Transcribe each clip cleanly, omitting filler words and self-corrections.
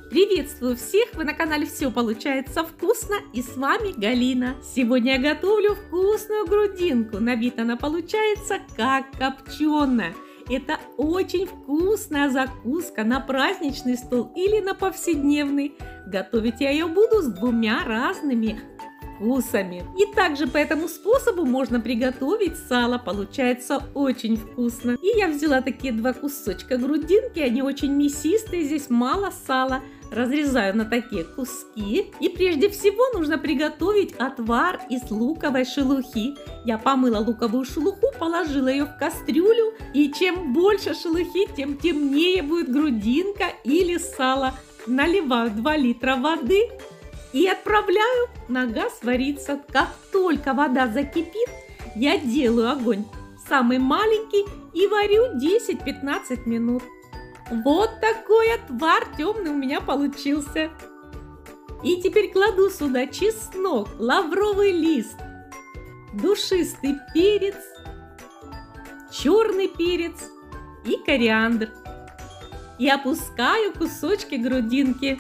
Приветствую всех! Вы на канале «Все получается вкусно» и с вами Галина. Сегодня я готовлю вкусную грудинку. На вид она получается как копченая. Это очень вкусная закуска на праздничный стол или на повседневный. Готовить я ее буду с двумя разными вкусами. И также по этому способу можно приготовить сало. Получается очень вкусно. И я взяла такие два кусочка грудинки. Они очень мясистые, здесь мало сала. Разрезаю на такие куски. И прежде всего нужно приготовить отвар из луковой шелухи. Я помыла луковую шелуху, положила ее в кастрюлю. И чем больше шелухи, тем темнее будет грудинка или сало. Наливаю 2 литра воды и отправляю на газ вариться. Как только вода закипит, я делаю огонь самый маленький и варю 10-15 минут. Вот такой отвар темный у меня получился. И теперь кладу сюда чеснок, лавровый лист, душистый перец, черный перец и кориандр. И опускаю кусочки грудинки.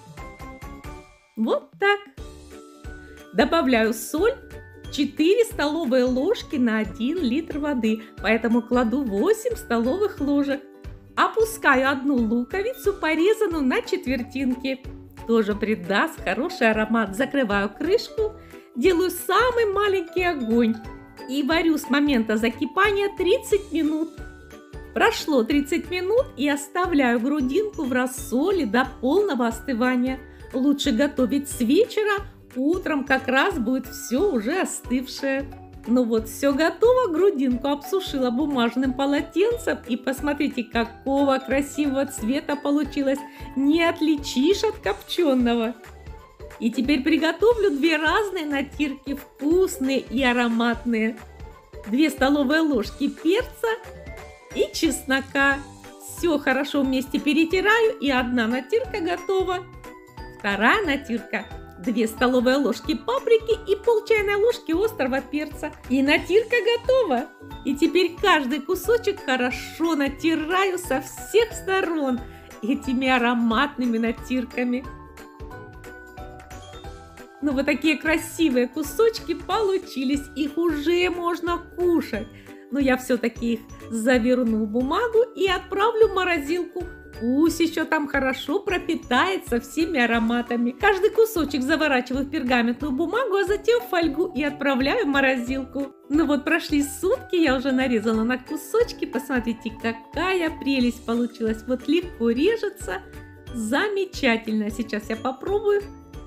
Вот так. Добавляю соль, 4 столовые ложки на 1 литр воды, поэтому кладу 8 столовых ложек. Опускаю 1 луковицу, порезанную на четвертинки. Тоже придаст хороший аромат. Закрываю крышку, делаю самый маленький огонь и варю с момента закипания 30 минут. Прошло 30 минут и оставляю грудинку в рассоле до полного остывания. Лучше готовить с вечера, утром как раз будет все уже остывшее. Ну вот, все готово, грудинку обсушила бумажным полотенцем. И посмотрите, какого красивого цвета получилось. Не отличишь от копченого. И теперь приготовлю 2 разные натирки, вкусные и ароматные. 2 столовые ложки перца и чеснока. Все хорошо вместе перетираю, и 1 натирка готова. Вторая натирка. 2 столовые ложки паприки и пол чайной ложки острого перца. И натирка готова. И теперь каждый кусочек хорошо натираю со всех сторон этими ароматными натирками. Ну вот такие красивые кусочки получились. Их уже можно кушать. Но я все-таки их заверну в бумагу и отправлю в морозилку. Пусть еще там хорошо пропитается всеми ароматами. Каждый кусочек заворачиваю в пергаментную бумагу, а затем в фольгу и отправляю в морозилку. Ну вот прошли сутки, я уже нарезала на кусочки. Посмотрите, какая прелесть получилась. Вот легко режется. Замечательно. Сейчас я попробую.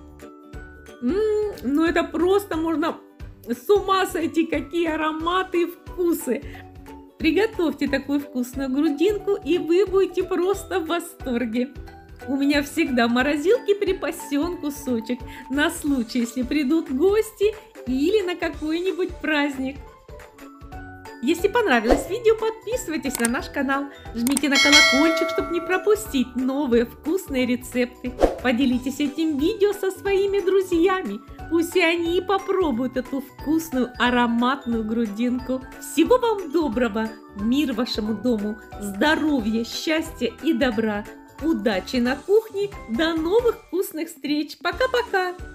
Ну это просто можно с ума сойти, какие ароматы и вкусы. Приготовьте такую вкусную грудинку, и вы будете просто в восторге. У меня всегда в морозилке припасен кусочек на случай, если придут гости или на какой-нибудь праздник. Если понравилось видео, подписывайтесь на наш канал, жмите на колокольчик, чтобы не пропустить новые вкусные рецепты. Поделитесь этим видео со своими друзьями. Пусть и они попробуют эту вкусную ароматную грудинку. Всего вам доброго, мир вашему дому, здоровья, счастья и добра. Удачи на кухне, до новых вкусных встреч. Пока-пока!